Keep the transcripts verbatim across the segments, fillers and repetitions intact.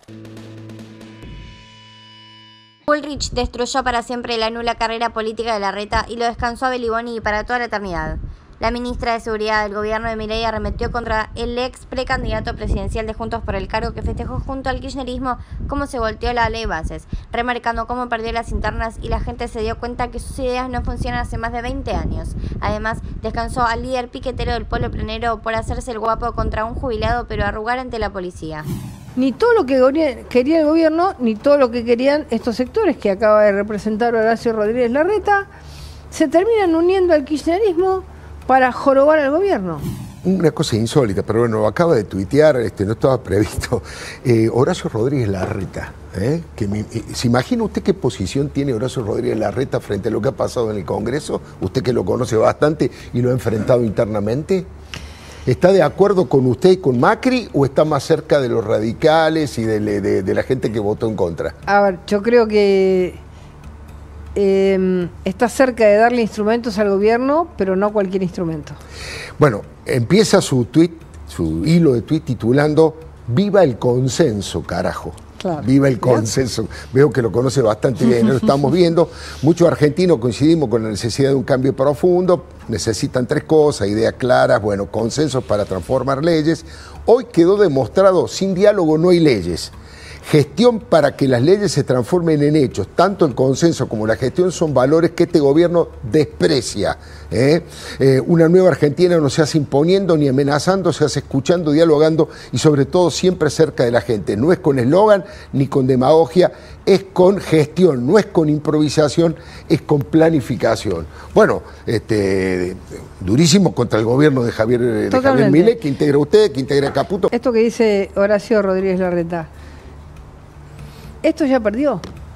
Bullrich destruyó para siempre la nula carrera política de Larreta y lo descansó a Beliboni para toda la eternidad. La ministra de Seguridad del gobierno de Milei arremetió contra el ex precandidato presidencial de Juntos por el Cargo, que festejó junto al kirchnerismo cómo se volteó la ley de bases, remarcando cómo perdió las internas y la gente se dio cuenta que sus ideas no funcionan hace más de veinte años. Además, descansó al líder piquetero del pueblo planero por hacerse el guapo contra un jubilado, pero arrugar ante la policía. Ni todo lo que quería el gobierno, ni todo lo que querían estos sectores que acaba de representar Horacio Rodríguez Larreta, se terminan uniendo al kirchnerismo para jorobar al gobierno. Una cosa insólita, pero bueno, acaba de tuitear, este, no estaba previsto, eh, Horacio Rodríguez Larreta. ¿eh? Que me, eh, ¿Se imagina usted qué posición tiene Horacio Rodríguez Larreta frente a lo que ha pasado en el Congreso? Usted que lo conoce bastante y lo ha enfrentado internamente. ¿Está de acuerdo con usted y con Macri o está más cerca de los radicales y de, de, de la gente que votó en contra? A ver, yo creo que eh, está cerca de darle instrumentos al gobierno, pero no cualquier instrumento. Bueno, empieza su tuit, su hilo de tuit titulando "Viva el consenso, carajo". Claro. Viva el consenso. Veo que lo conoce bastante bien, lo estamos viendo. Muchos argentinos coincidimos con la necesidad de un cambio profundo. Necesitan tres cosas: ideas claras, bueno, consensos para transformar leyes. Hoy quedó demostrado, sin diálogo no hay leyes. Gestión para que las leyes se transformen en hechos. Tanto el consenso como la gestión son valores que este gobierno desprecia. ¿eh? Eh, una nueva Argentina no se hace imponiendo ni amenazando, se hace escuchando, dialogando y sobre todo siempre cerca de la gente. No es con eslogan ni con demagogia, es con gestión, no es con improvisación, es con planificación. Bueno, este, durísimo contra el gobierno de Javier, de Javier Milei, que integra usted, que integra Caputo. Esto que dice Horacio Rodríguez Larreta, esto ya perdió.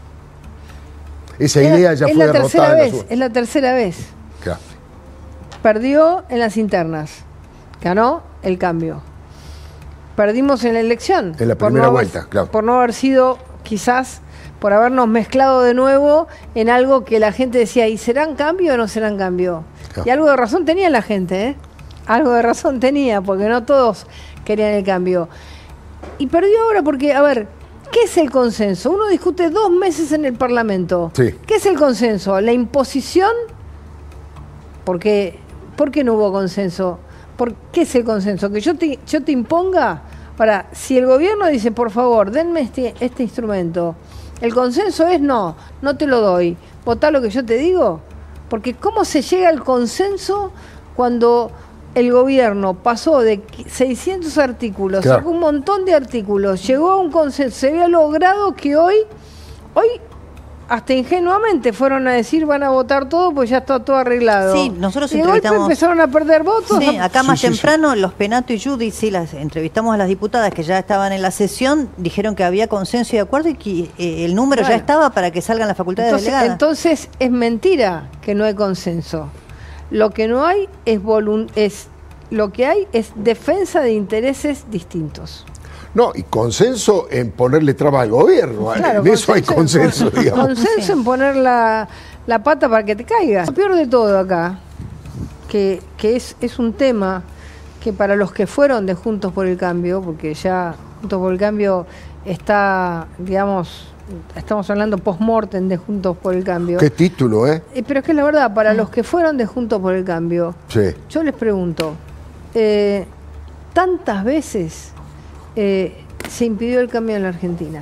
Esa idea ya fue derrotada. Vez, es la tercera vez. Claro. Perdió en las internas. Ganó el cambio. Perdimos en la elección. En la primera no vuelta, haber, claro. Por no haber sido, quizás, por habernos mezclado de nuevo en algo que la gente decía, ¿y serán cambio o no serán cambio? Claro. Y algo de razón tenía la gente, ¿eh? Algo de razón tenía, porque no todos querían el cambio. Y perdió ahora porque, a ver, ¿qué es el consenso? Uno discute dos meses en el Parlamento. Sí. ¿Qué es el consenso? ¿La imposición? ¿Por qué, ¿Por qué no hubo consenso? ¿Por qué es el consenso? ¿Que yo te, yo te imponga? Ahora, si el gobierno dice, por favor, denme este, este instrumento, el consenso es no, no te lo doy. ¿Votá lo que yo te digo? Porque ¿cómo se llega al consenso cuando el gobierno pasó de seiscientos artículos, claro, sacó un montón de artículos, llegó a un consenso, se había logrado que hoy, hoy hasta ingenuamente fueron a decir van a votar todo pues ya está todo arreglado? Sí, nosotros y entrevistamos... de golpe empezaron a perder votos. Sí, acá más sí, sí, temprano sí. Los Penato y Judy, sí, las entrevistamos a las diputadas que ya estaban en la sesión, dijeron que había consenso y acuerdo y que eh, el número claro, ya estaba para que salgan las facultades entonces, delegadas. Entonces es mentira que no hay consenso. Lo que no hay es, volun es lo que hay es defensa de intereses distintos. No, y consenso en ponerle trabas al gobierno. Claro, en eso hay consenso, en, digamos. Consenso sí. En poner la, la pata para que te caiga. Lo peor de todo acá, que, que es, es un tema que para los que fueron de Juntos por el Cambio, porque ya Juntos por el Cambio está, digamos, estamos hablando post-mortem de Juntos por el Cambio. Qué título, ¿eh? eh pero es que la verdad, para los que fueron de Juntos por el Cambio, sí, yo les pregunto, eh, tantas veces eh, se impidió el cambio en la Argentina,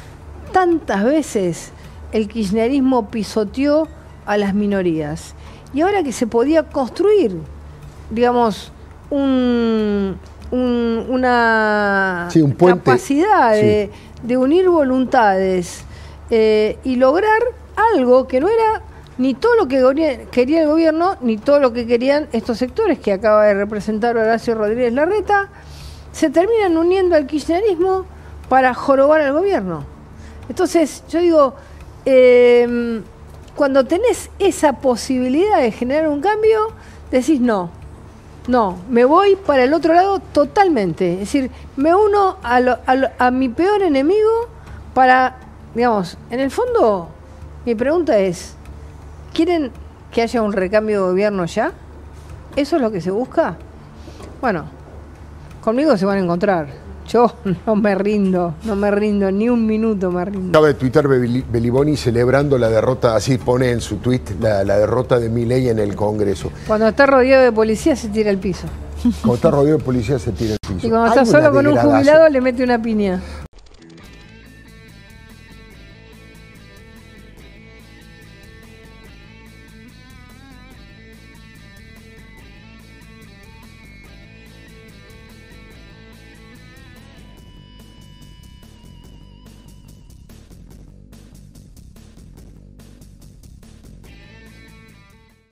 tantas veces el kirchnerismo pisoteó a las minorías, y ahora que se podía construir, digamos, un, un, una sí, un puente, capacidad sí, de, de unir voluntades eh, y lograr algo que no era ni todo lo que quería el gobierno, ni todo lo que querían estos sectores que acaba de representar Horacio Rodríguez Larreta, se terminan uniendo al kirchnerismo para jorobar al gobierno. Entonces, yo digo, eh, cuando tenés esa posibilidad de generar un cambio, decís no, no, me voy para el otro lado totalmente. Es decir, me uno a, lo, a, lo, a mi peor enemigo para, digamos, en el fondo, mi pregunta es, ¿quieren que haya un recambio de gobierno ya? ¿Eso es lo que se busca? Bueno, conmigo se van a encontrar. Yo no me rindo, no me rindo, ni un minuto me rindo. Acaba de tuitar Beliboni celebrando la derrota, así pone en su tuit, la, la derrota de Milei en el Congreso. Cuando está rodeado de policía se tira al piso. Cuando está rodeado de policía se tira al piso. Y cuando está solo con un jubilado le mete una piña.